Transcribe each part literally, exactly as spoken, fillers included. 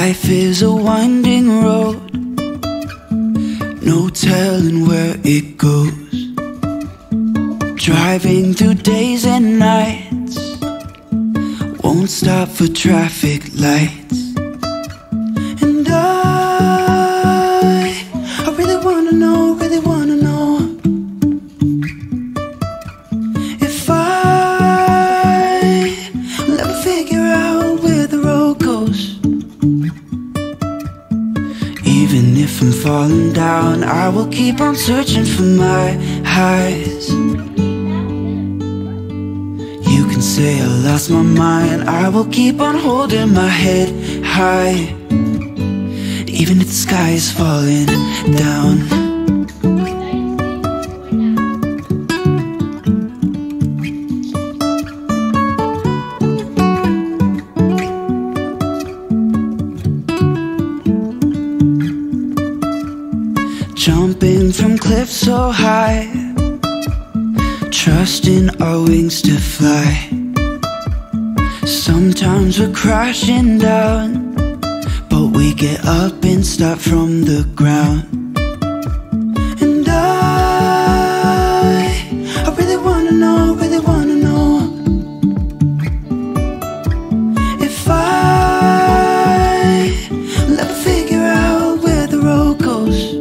Life is a winding road, no telling where it goes. Driving through days and nights, won't stop for traffic lights. And I, I really wanna know, really wanna know if I will ever figure out where the road goes. Even if I'm falling down, I will keep on searching for my highs. You can say I lost my mind, I will keep on holding my head high, even if the sky is falling down. Jumping from cliffs so high, trusting our wings to fly. Sometimes we're crashing down, but we get up and start from the ground. And I, I really wanna know, really wanna know if I will ever figure out where the road goes.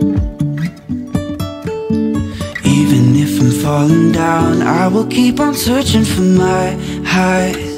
Even if I'm falling down, I will keep on searching for my highs.